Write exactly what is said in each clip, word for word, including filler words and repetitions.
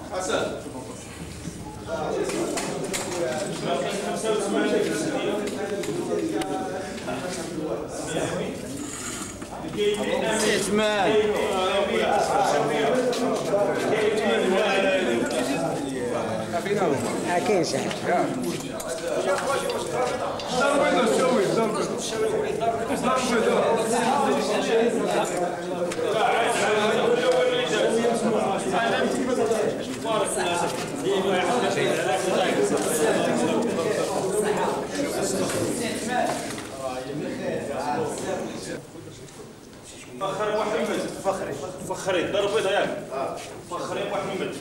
حسن استثمار كاين شي حاجه فخري محمد فخري فخري ضرب بيضه ياك فخري محمد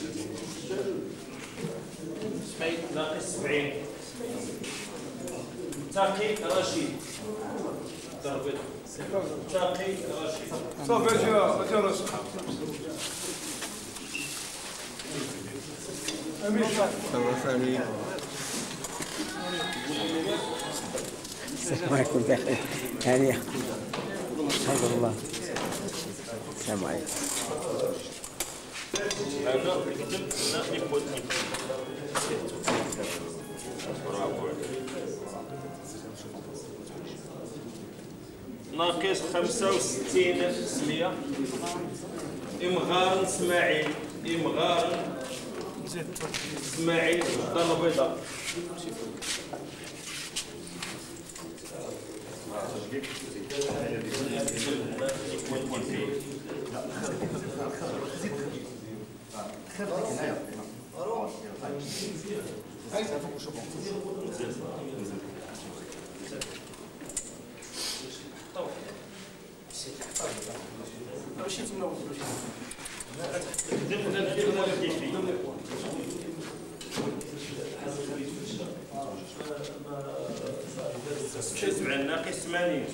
سبعين ناقص سبعين تاقي رشيد ضرب بيضه تاقي رشيد صافي اجي اجي رشيد امين ثاني السلام عليكم بخير هانية الحمد لله السلام عليكم ناقص خمسة وستين سمية إمغار إسماعيل إمغار إسماعيل ضرب بيضاء سبعة ناقص ثمانين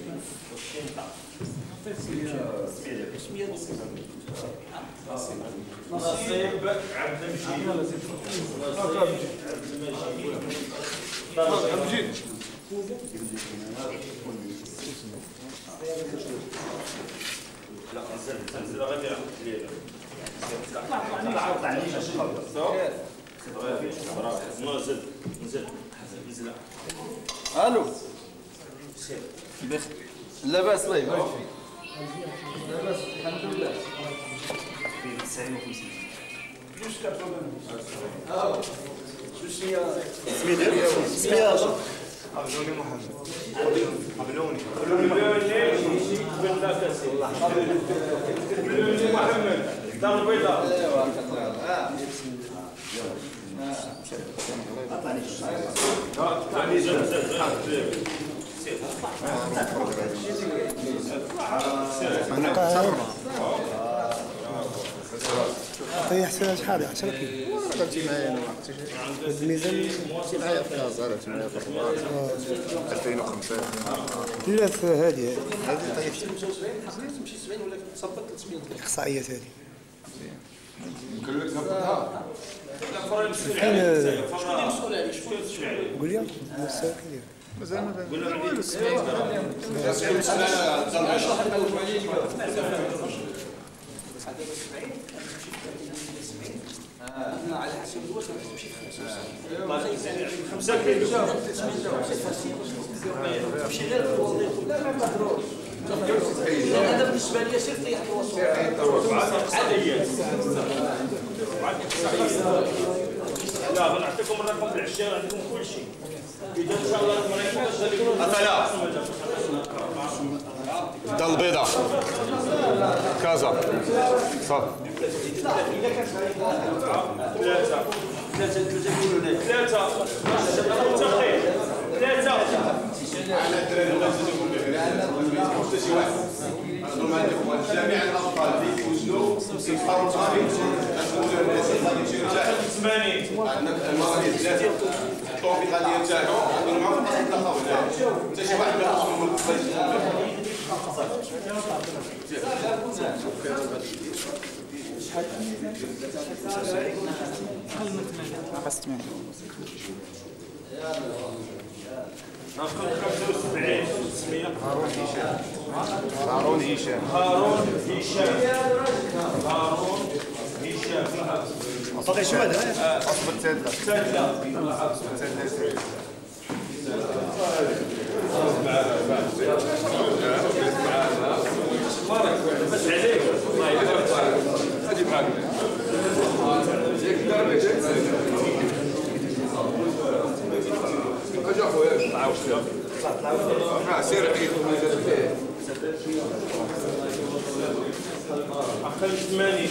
نصيب عبد المجيد عبد المجيد لا نزل نزل غادي يعطيك ليله طلع طلع علينا نزل نزل نزل الو لاباس طيب لاباس الحمد لله في تسعين وخمسين واش كتقول اه شنو هي سميتو سميتو عبدوني محمد عبدوني عبدوني بن لاكاسي عبدوني محمد دار بيضاء اعطاني زاد زاد طيح حساب شحال عشرة كيلو درتي معايا انا ما عرفتيش الميزان درتي معايا في كازا درتي معايا في الرباط ألفين وخمسة لا في هذه هذه طيحتي الاحصائيات هذه قول لي المستوى كبير مازال ما قول لهم عليه السبعين على حسب الوزن تمشي في خمسة كيلو تمشي غير في الوظيفه لا ما مهروش هذا بالنسبه لي سير طيح الوسط عادية لا غنعطيكم الرقم العشرة عندكم كل شيء إذا إن شاء الله ما يكونش أفلا دار البيضاء كازا صافي ثلاثة ثلاثه ثلاثه ثلاثة متفقين ثلاثة على الدراري الله يجزيكم بخير حتى شي واحد نظن عندكم جميع الاطفال اللي كيوزنوا كيتحروا صافي كتقولوا الناس غادي يمشيو يرتاحوا ثمانين عندك المراضي ثلاثه الطوفي غادي يرتاحوا عندنا معاهم واحد التقاو حتى شي واحد ما يخصهم ناقص خمسة وسبعين تسمية هارون هشام هارون هشام هارون هشام هارون هشام باقي شويه هنا اصبر تادله بس عليك الله يبارك هذه معاك اجا خويا معاوش ها سير عيد أقل ثمانين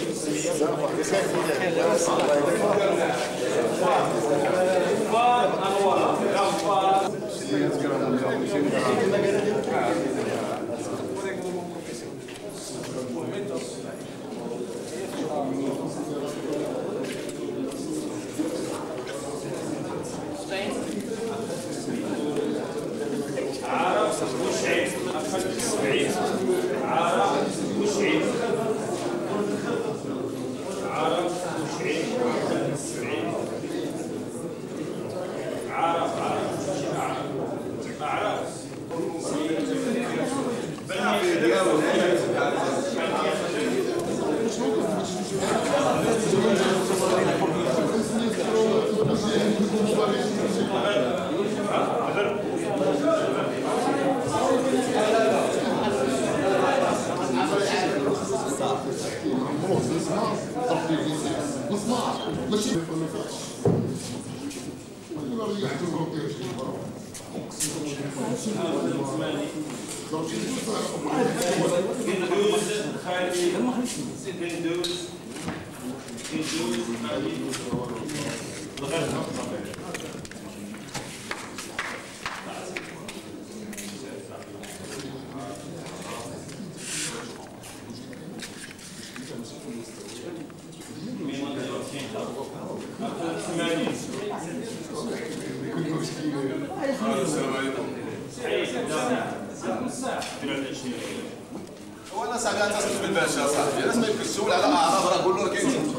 عرب وشعيب أقل سبعين عرب وشعيب عرب وشعيب أقل سبعين عرب عرب عرب عرب كندوز خالي كندوز كندوز خالي الغرب السلام عليكم هو انا صاحبي اتصلت بالباشا صاحبي لازم يمكن السؤال على اعراض راه قول له راه كاين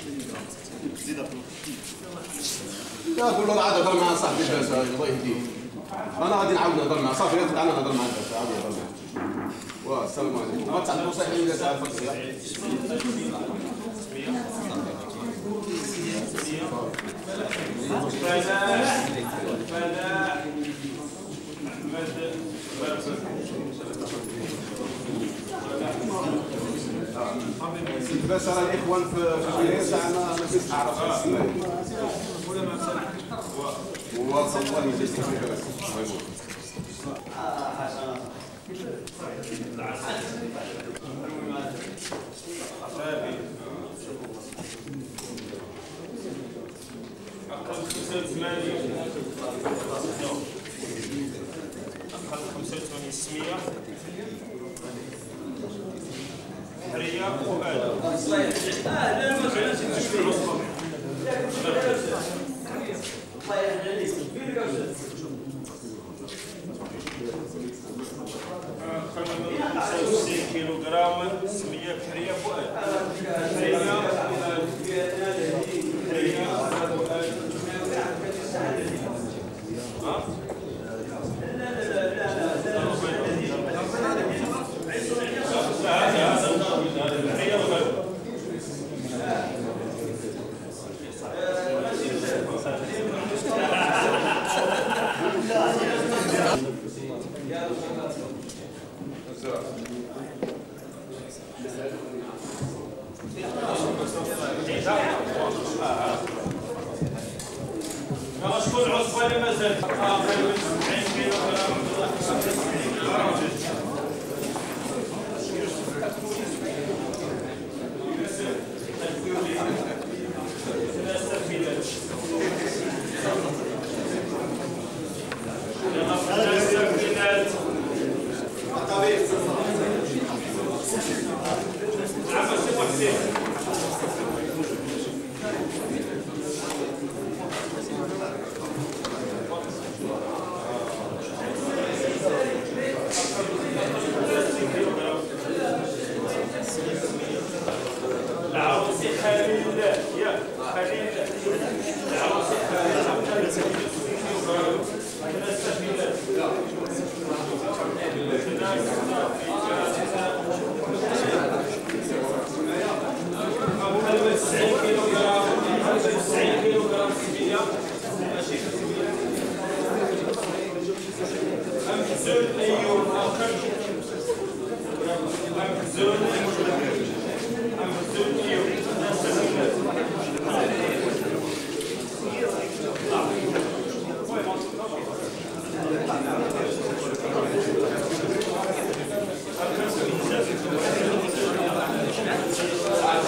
لا قول له راه عاد هضر مع صاحبي الباشا الله يهديه انا غادي نعاود نهضر معاه صافي غادي تعال نهضر مع الباشا عاود نهضر معاه واه السلام عليكم ما تعطيو صحيح ولا تعرف فلاح فلاح أحمد باش راه الاخوان في الجزائر تاعنا ما كاينش اعراف الاسماء والله الله يجازيك خير الله يبارك أقل خمسة وثمانين أقل خمسة وثمانين سمية حرية وآدم خمسة وستين كيلو غرام سمية بحرية فؤاد حرية حرية شكون عصفة اللي مازال أقل من سبعين كيلو غرام العروسي خليل يا خليل العروسي خليل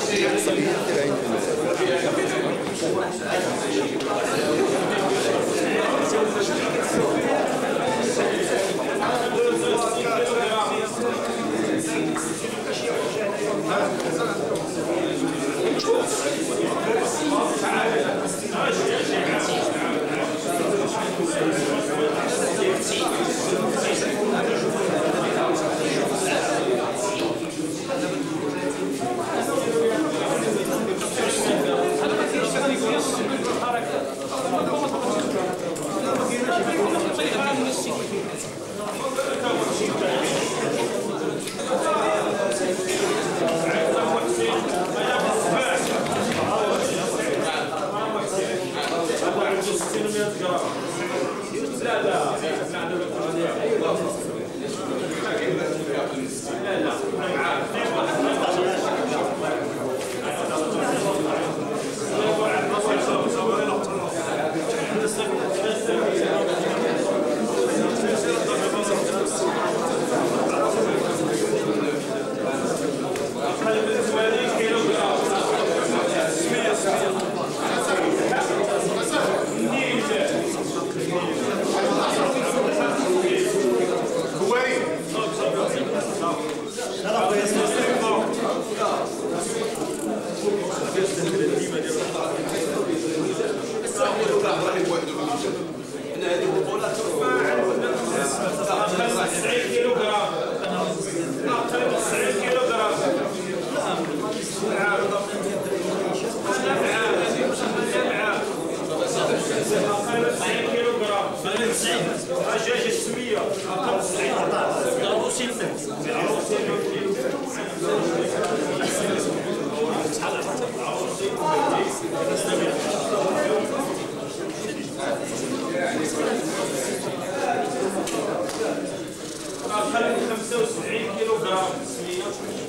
خمسة وسبعين كيلو غرام سمية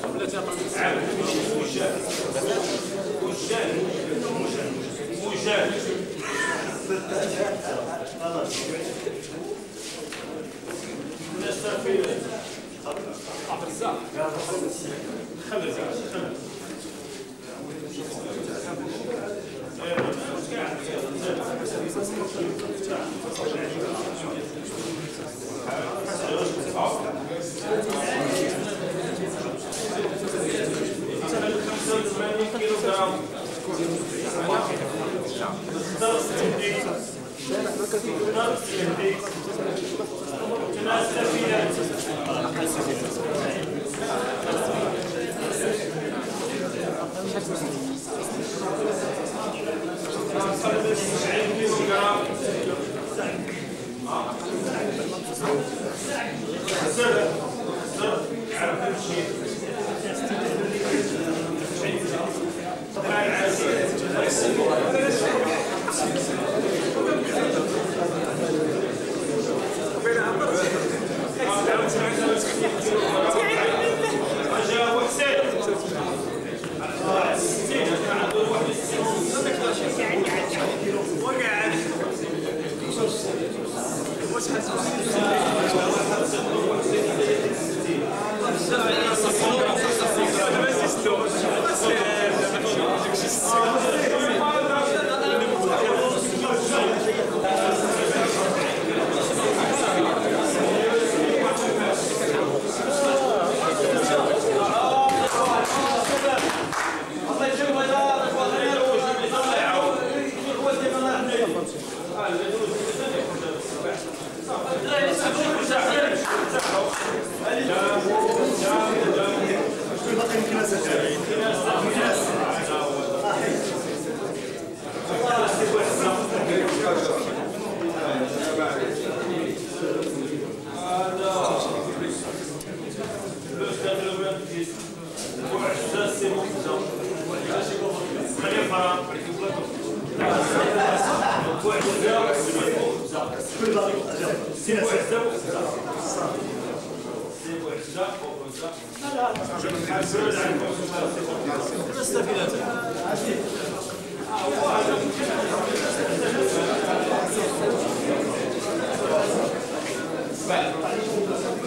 عام وجان وجان وجان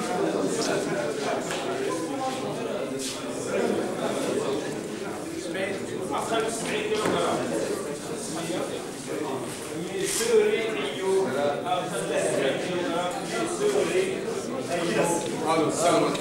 Spain. خمسة وسبعين كيلو غرام. ميسوري أيوب خمسة وسبعين كيلو غرام. ميسوري أيوب.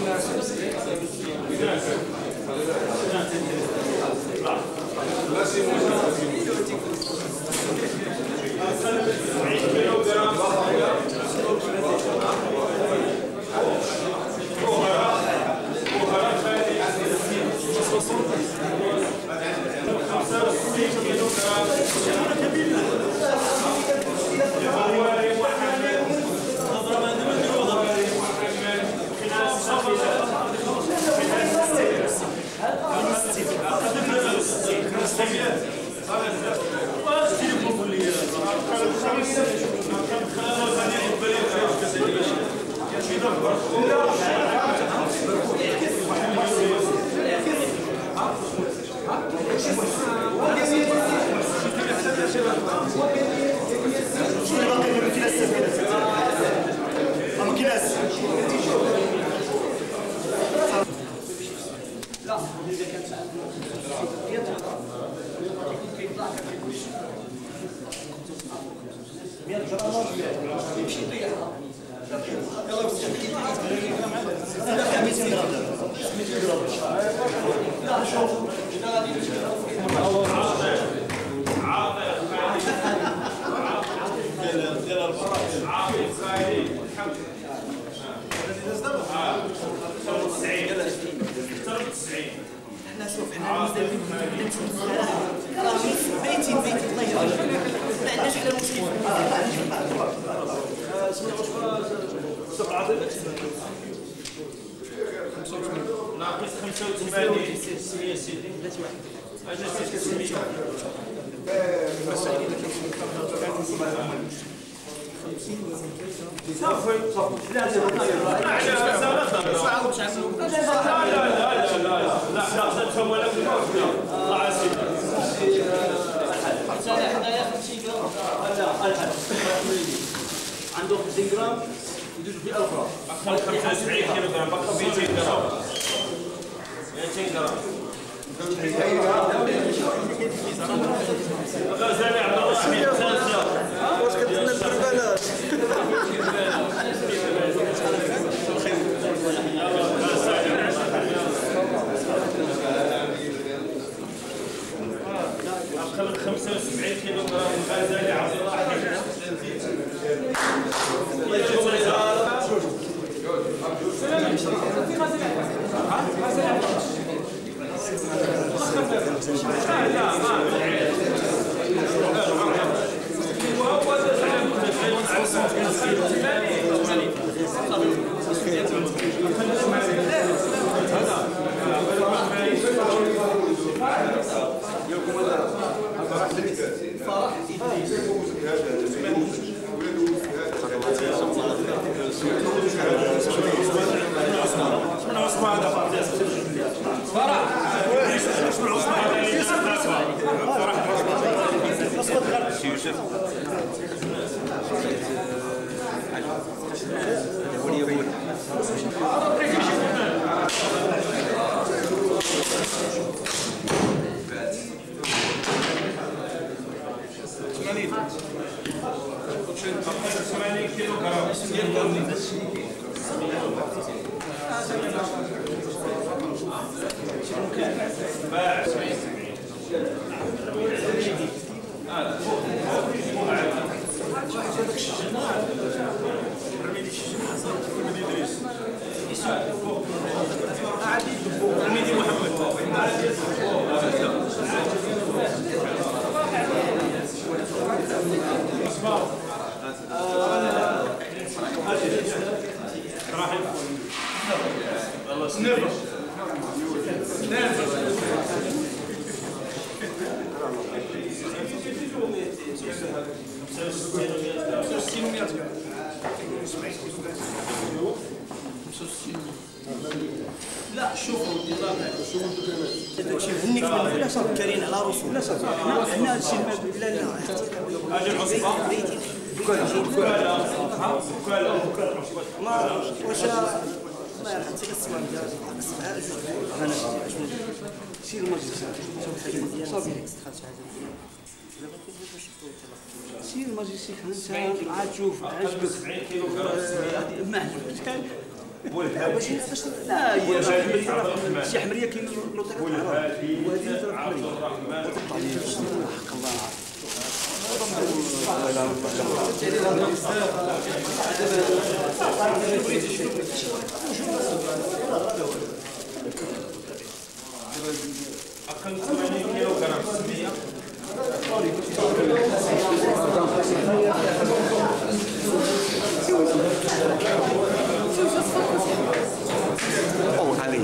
احنا شوف احنا بيتي بيتي الله يهديك ما عندناش حنا مشكل ناقص خمسة وثمانين يا سيدي اجل ستمية صافي صافي لا لا لا لا لا خمسة ولا الله عسير حنايا خمسين غرام لا الحد عنده خمسين غرام يدوز في ألف غرام خمسة وسبعين كيلو غرام بقى مئتين غرام مئتين غرام غزالي عبد الله حميد ثلاثة واش كتسنى البربانات خمسة وسبعين كيلو غرام غزالي عبد الله حميد ثمانين كيلو غرام لا شوفوا هنيك لا صار كارين على رسول لا صار حنا هادشي لا لا اجل عصبه ما واش الله يرحم سير السؤال ديالك سبعه جوج انا سير الماجستير صافي سير الماجستير انت عاد تشوف عجبك سبعين كيلو غرام ما عجبكش باش باش لا هي شي حمريه كاين لوطيق وهذه حق الله أقل ثمانين كيلو غرام سمية أو علي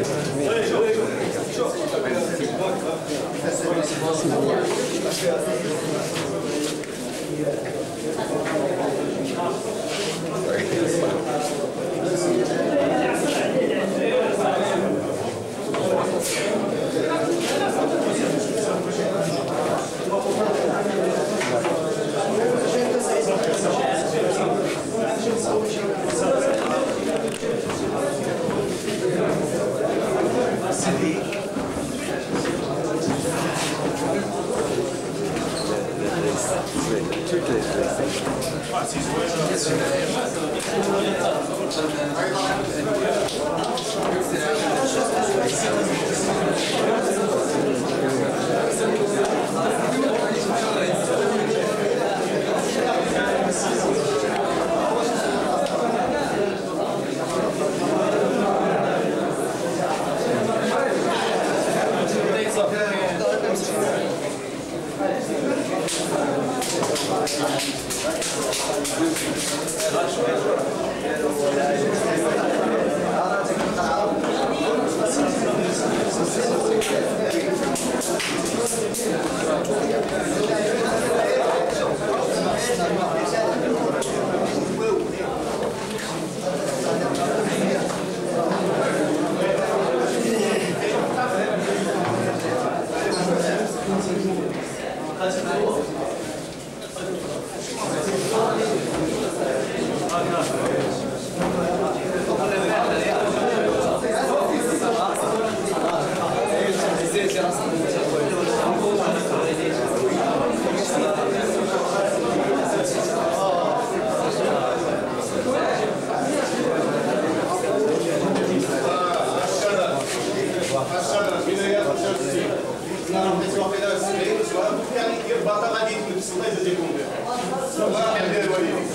يعني كيف باطا غادي يتلبس الله يجازيكم بها. صباح الخير وليدي.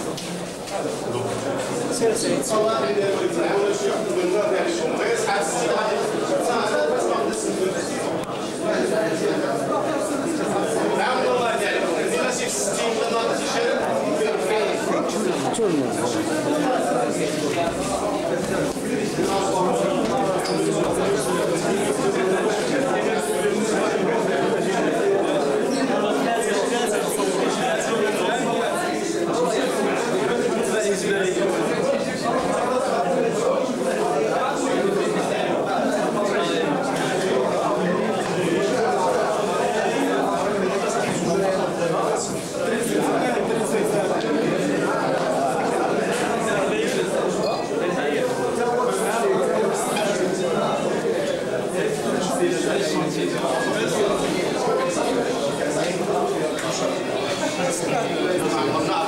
سير سيد. صباح الخير وليدي. أول شيء بالنار عليكم. غير صحة السيد غادي نعم والله عليكم. عندنا شي في ستين بالنار شي شارع. Thank you.